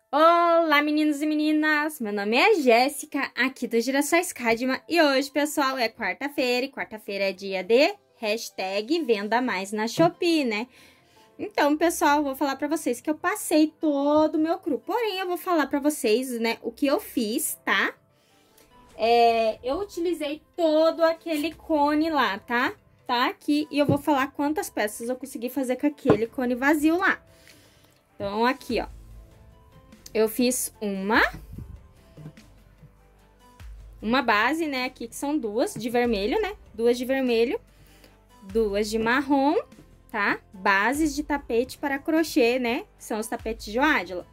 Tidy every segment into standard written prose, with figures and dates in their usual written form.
Olá, meninos e meninas! Meu nome é Jéssica, aqui do Girassóis Cadma, e hoje, pessoal, é quarta-feira, e quarta-feira é dia de hashtag Venda Mais na Shopee, né? Então, pessoal, eu vou falar pra vocês que eu passei todo o meu cru, porém, eu vou falar pra vocês, né, o que eu fiz, tá? Eu utilizei todo aquele cone lá, tá? Tá aqui, e eu vou falar quantas peças eu consegui fazer com aquele cone vazio lá. Então, aqui, ó. Eu fiz uma base, né, aqui que são duas de vermelho, né? Duas de vermelho, duas de marrom, tá? Bases de tapete para crochê, né? São os tapetes Joadila.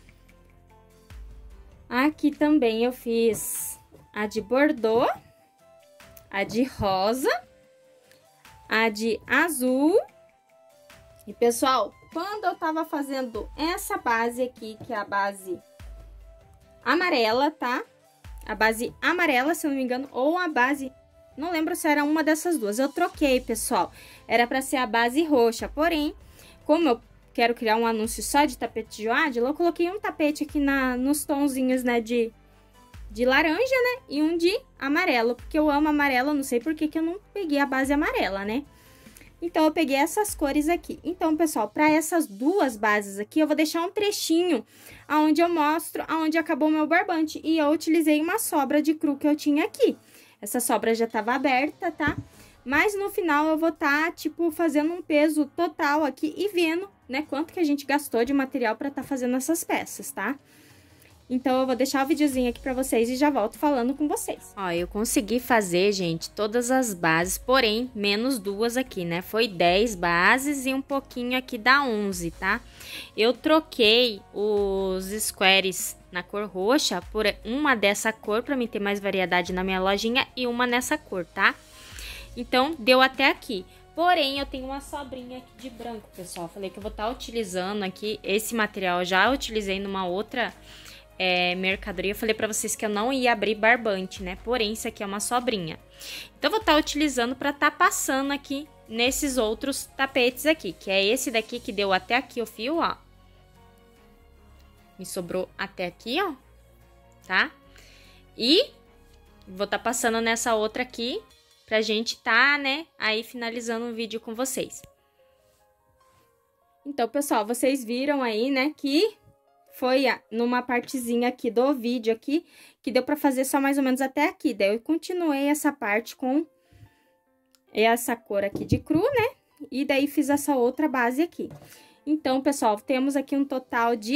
Aqui também eu fiz a de bordô, a de rosa, a de azul. E, pessoal, quando eu tava fazendo essa base aqui, que é a base amarela, tá? A base amarela, se eu não me engano, ou a base... Não lembro se era uma dessas duas. Eu troquei, pessoal. Era pra ser a base roxa. Porém, como eu quero criar um anúncio só de tapete Joadila, eu coloquei um tapete aqui nos tonzinhos, né, de laranja, né? E um de amarelo, porque eu amo amarelo. Não sei por que eu não peguei a base amarela, né? Então, eu peguei essas cores aqui. Então, pessoal, para essas duas bases aqui, eu vou deixar um trechinho onde eu mostro aonde acabou o meu barbante. E eu utilizei uma sobra de cru que eu tinha aqui. Essa sobra já tava aberta, tá? Mas no final eu vou estar, tipo, fazendo um peso total aqui e vendo, né, quanto que a gente gastou de material para estar fazendo essas peças, tá? Então, eu vou deixar o videozinho aqui pra vocês e já volto falando com vocês. Ó, eu consegui fazer, gente, todas as bases, porém, menos duas aqui, né? Foi 10 bases e um pouquinho aqui da 11, tá? Eu troquei os squares na cor roxa por uma dessa cor, pra mim ter mais variedade na minha lojinha, e uma nessa cor, tá? Então, deu até aqui. Porém, eu tenho uma sobrinha aqui de branco, pessoal. Falei que eu vou estar utilizando aqui esse material. Eu já utilizei numa outra... mercadoria, eu falei pra vocês que eu não ia abrir barbante, né? Porém, isso aqui é uma sobrinha. Então, eu vou estar utilizando pra estar passando aqui nesses outros tapetes aqui, que é esse daqui que deu até aqui o fio, ó. Me sobrou até aqui, ó, tá? E vou estar passando nessa outra aqui pra gente tá, né, aí finalizando o vídeo com vocês. Então, pessoal, vocês viram aí, né, que... foi numa partezinha aqui do vídeo aqui, que deu pra fazer só mais ou menos até aqui. Daí eu continuei essa parte com essa cor aqui de cru, né? E daí fiz essa outra base aqui. Então, pessoal, temos aqui um total de...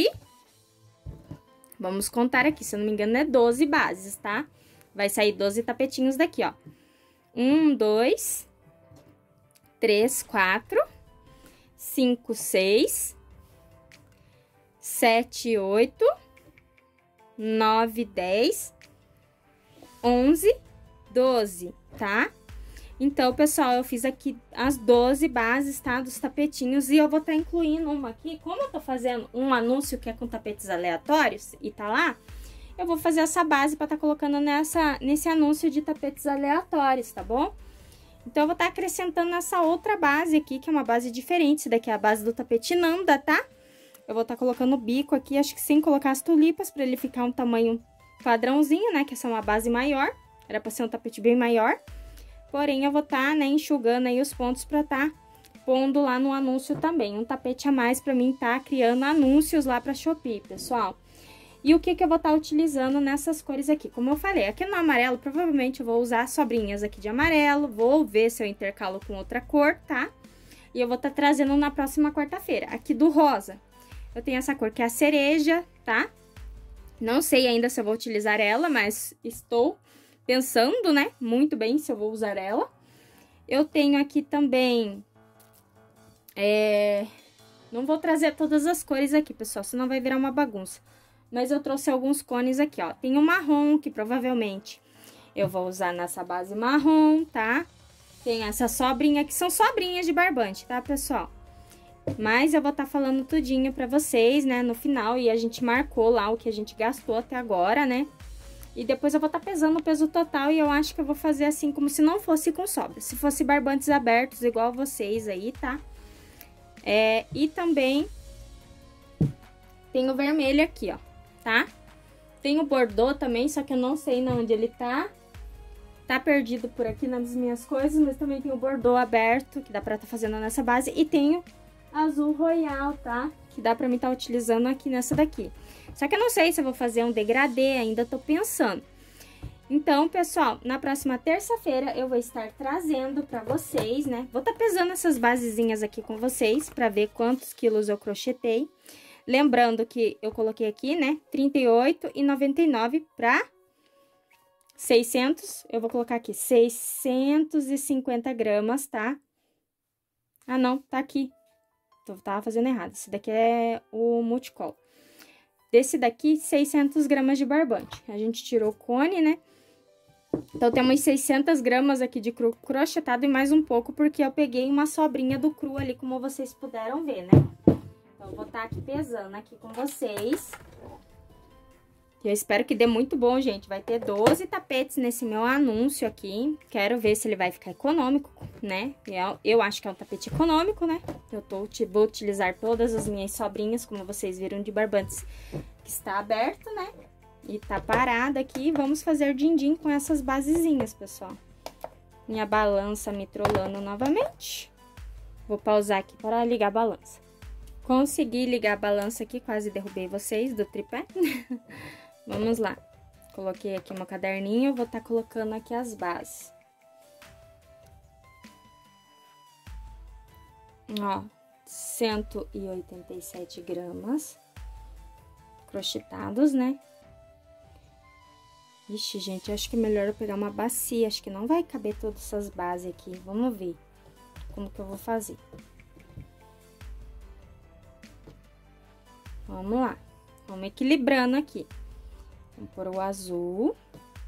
Vamos contar aqui, se eu não me engano, é 12 bases, tá? Vai sair 12 tapetinhos daqui, ó. 1, 2, 3, 4, 5, 6... 7, 8, 9, 10, 11, 12, tá? Então, pessoal, eu fiz aqui as 12 bases, tá? Dos tapetinhos, e eu vou estar incluindo uma aqui. Como eu tô fazendo um anúncio que é com tapetes aleatórios e tá lá, eu vou fazer essa base pra tá colocando nesse anúncio de tapetes aleatórios, tá bom? Então, eu vou estar acrescentando essa outra base aqui, que é uma base diferente. Essa daqui é a base do tapete Nanda, tá? Eu vou estar colocando o bico aqui, acho que sem colocar as tulipas, pra ele ficar um tamanho padrãozinho, né? Que essa é uma base maior, era pra ser um tapete bem maior. Porém, eu vou estar, né, enxugando aí os pontos pra estar pondo lá no anúncio também. Um tapete a mais pra mim estar criando anúncios lá pra Shopee, pessoal. E o que eu vou estar utilizando nessas cores aqui? Como eu falei, aqui no amarelo, provavelmente eu vou usar sobrinhas aqui de amarelo. Vou ver se eu intercalo com outra cor, tá? E eu vou estar trazendo na próxima quarta-feira. Aqui do rosa... eu tenho essa cor que é a cereja, tá? Não sei ainda se eu vou utilizar ela, mas estou pensando, né? Muito bem se eu vou usar ela. Eu tenho aqui também... não vou trazer todas as cores aqui, pessoal, senão vai virar uma bagunça. Mas eu trouxe alguns cones aqui, ó. Tem o marrom, que provavelmente eu vou usar nessa base marrom, tá? Tem essa sobrinha, que são sobrinhas de barbante, tá, pessoal? Mas eu vou estar falando tudinho pra vocês, né, no final. E a gente marcou lá o que a gente gastou até agora, né? E depois eu vou estar pesando o peso total e eu acho que eu vou fazer assim como se não fosse com sobra. Se fosse barbantes abertos, igual vocês aí, tá? E também tem o vermelho aqui, ó. tá? Tem o bordô também, só que eu não sei onde ele tá. Tá perdido por aqui nas minhas coisas, mas também tem o bordô aberto, que dá pra tá fazendo nessa base. E tem o azul royal, tá? Que dá pra mim tá utilizando aqui nessa daqui. Só que eu não sei se eu vou fazer um degradê, ainda tô pensando. Então, pessoal, na próxima terça-feira eu vou estar trazendo pra vocês, né? Vou tá pesando essas basezinhas aqui com vocês, pra ver quantos quilos eu crochetei. Lembrando que eu coloquei aqui, né, R$38,99 pra 600, eu vou colocar aqui 650 gramas, tá? Ah, não, tá aqui. Tava fazendo errado. Esse daqui é o multicolor. Desse daqui, 600 gramas de barbante. A gente tirou o cone, né? Então, temos 600 gramas aqui de cru crochetado e mais um pouco, porque eu peguei uma sobrinha do cru ali, como vocês puderam ver, né? Então, eu vou estar aqui pesando aqui com vocês. Eu espero que dê muito bom, gente. Vai ter 12 tapetes nesse meu anúncio aqui. Quero ver se ele vai ficar econômico, né? Eu acho que é um tapete econômico, né? Vou utilizar todas as minhas sobrinhas, como vocês viram, de barbantes, que está aberto, né? E tá parada aqui. Vamos fazer din-din com essas basezinhas, pessoal. Minha balança me trollando novamente. Vou pausar aqui para ligar a balança. Consegui ligar a balança aqui, quase derrubei vocês do tripé. Vamos lá. Coloquei aqui meu caderninho, vou estar colocando aqui as bases. Ó, 187 gramas crochetados, né? Ixi, gente, acho que é melhor eu pegar uma bacia, acho que não vai caber todas essas bases aqui. Vamos ver como que eu vou fazer. Vamos lá. Vamos equilibrando aqui. Vamos pôr o azul,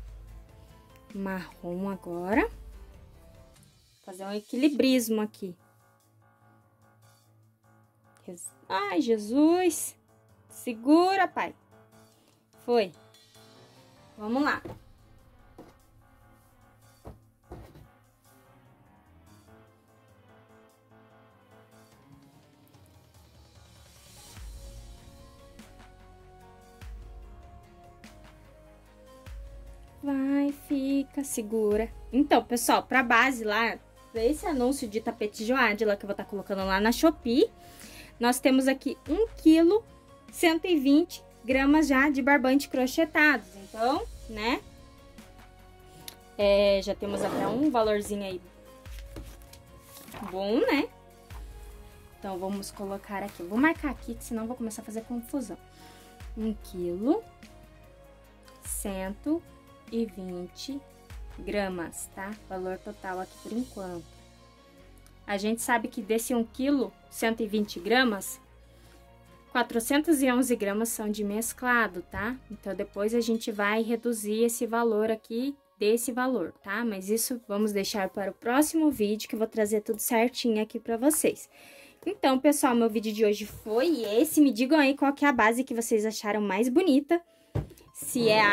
marrom agora. Fazer um equilibrismo aqui. Ai, Jesus! Segura, pai! Foi. Vamos lá. Vai, fica, segura. Então, pessoal, pra base lá, pra esse anúncio de tapete Joadila que eu vou estar colocando lá na Shopee, nós temos aqui 1,120 kg já de barbante crochetado. Então, né? Já temos até um valorzinho aí bom, né? Então, vamos colocar aqui. Vou marcar aqui, que senão eu vou começar a fazer confusão. 1,120 gramas, tá? Valor total aqui por enquanto. A gente sabe que desse 1 quilo, 120 gramas, 411 gramas são de mesclado, tá? Então, depois a gente vai reduzir esse valor aqui, desse valor, tá? Mas isso vamos deixar para o próximo vídeo, que eu vou trazer tudo certinho aqui pra vocês. Então, pessoal, meu vídeo de hoje foi esse. Me digam aí qual que é a base que vocês acharam mais bonita. Se é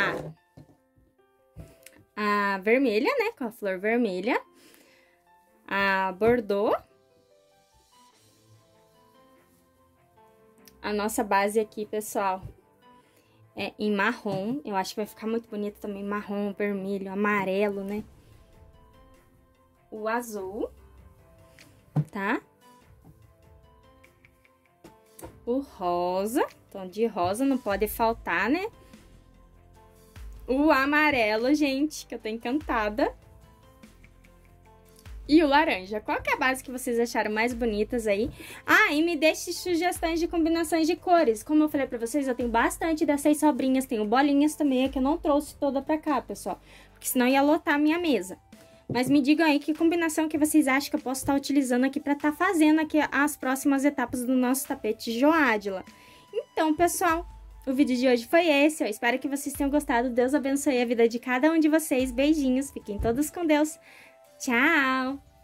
a vermelha, né? Com a flor vermelha. A bordô. A nossa base aqui, pessoal, é em marrom. Eu acho que vai ficar muito bonito também. Marrom, vermelho, amarelo, né? O azul, tá? O rosa. Tom de rosa não pode faltar, né? O amarelo, gente, que eu tô encantada. E o laranja. Qual que é a base que vocês acharam mais bonitas aí? Ah, e me deixe sugestões de combinações de cores. Como eu falei pra vocês, eu tenho bastante dessas sobrinhas. Tenho bolinhas também, que eu não trouxe toda pra cá, pessoal. Porque senão ia lotar a minha mesa. Mas me digam aí que combinação que vocês acham que eu posso estar utilizando aqui pra estar fazendo aqui as próximas etapas do nosso tapete Joadila. Então, pessoal, o vídeo de hoje foi esse. Eu espero que vocês tenham gostado. Deus abençoe a vida de cada um de vocês. Beijinhos. Fiquem todos com Deus. Tchau!